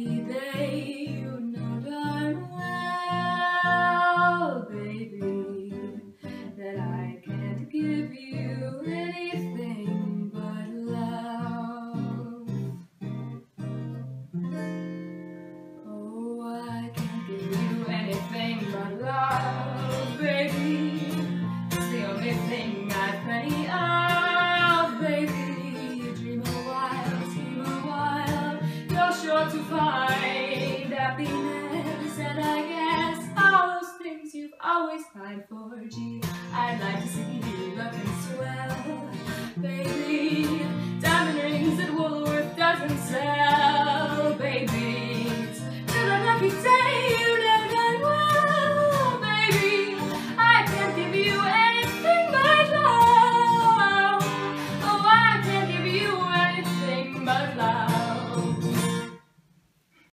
Baby, you know darn well, baby, that I can't give you anything but love. Oh, I can't give you anything but love, baby. It's the only thing I've plenty of, baby. You dream a while, scheme a while, you're sure to find happiness, and I guess all those things you've always pined for. Gee, I'd like to see you looking swell, baby.